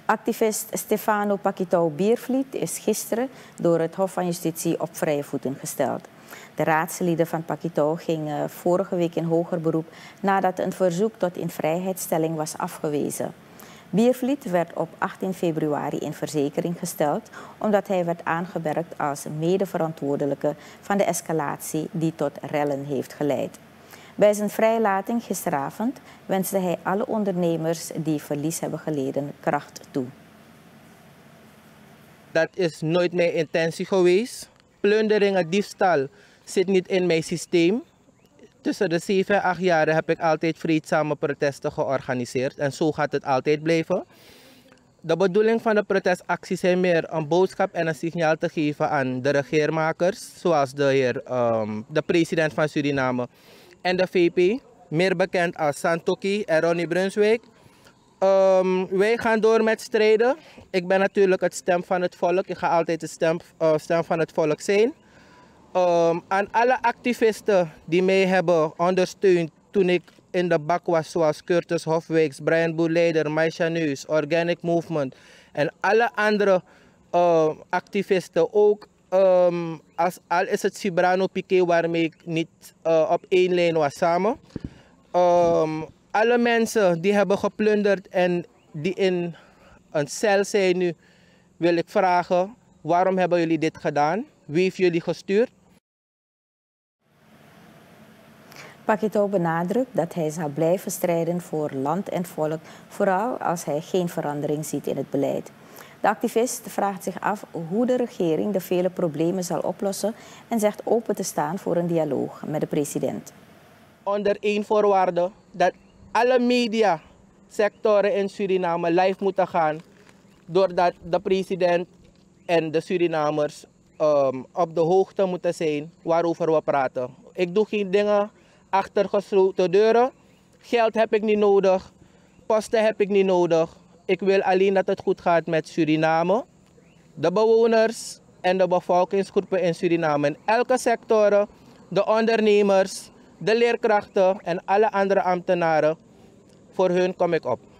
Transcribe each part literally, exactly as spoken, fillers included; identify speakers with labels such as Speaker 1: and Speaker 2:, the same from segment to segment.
Speaker 1: Activist Stefano Paquito Biervliet is gisteren door het Hof van Justitie op vrije voeten gesteld. De raadsleden van Paquito gingen vorige week in hoger beroep nadat een verzoek tot invrijheidstelling was afgewezen. Biervliet werd op achttien februari in verzekering gesteld omdat hij werd aangemerkt als medeverantwoordelijke van de escalatie die tot rellen heeft geleid. Bij zijn vrijlating gisteravond wenste hij alle ondernemers die verlies hebben geleden kracht toe.
Speaker 2: Dat is nooit mijn intentie geweest. Plunderingen, diefstal zit niet in mijn systeem. Tussen de zeven en acht jaren heb ik altijd vreedzame protesten georganiseerd en zo gaat het altijd blijven. De bedoeling van de protestacties is meer een boodschap en een signaal te geven aan de regeermakers, zoals de heer, um, de president van Suriname en de V P, meer bekend als Santoki en Ronnie Brunswijk. Um, wij gaan door met strijden. Ik ben natuurlijk het stem van het volk. Ik ga altijd de stem, uh, stem van het volk zijn. Um, aan alle activisten die mij hebben ondersteund toen ik in de bak was, zoals Curtis Hofwijks, Brian Boeleider, Maisha Neus, Organic Movement en alle andere uh, activisten, ook um, als, al is het Cibrano Piqué waarmee ik niet uh, op één lijn was samen. Um, alle mensen die hebben geplunderd en die in een cel zijn nu, wil ik vragen, waarom hebben jullie dit gedaan? Wie heeft jullie gestuurd?
Speaker 1: Paquito benadrukt dat hij zal blijven strijden voor land en volk, vooral als hij geen verandering ziet in het beleid. De activist vraagt zich af hoe de regering de vele problemen zal oplossen en zegt open te staan voor een dialoog met de president.
Speaker 2: Onder één voorwaarde dat alle mediasectoren in Suriname live moeten gaan, doordat de president en de Surinamers um, op de hoogte moeten zijn waarover we praten. Ik doe geen dingen achter gesloten deuren. Geld heb ik niet nodig, posten heb ik niet nodig. Ik wil alleen dat het goed gaat met Suriname, de bewoners en de bevolkingsgroepen in Suriname. In elke sector, de ondernemers, de leerkrachten en alle andere ambtenaren, voor hun kom ik op.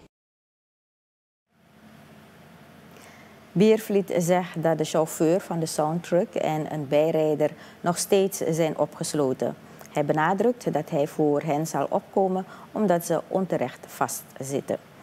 Speaker 1: Biervliet zegt dat de chauffeur van de soundtruck en een bijrijder nog steeds zijn opgesloten. Hij benadrukt dat hij voor hen zal opkomen omdat ze onterecht vastzitten.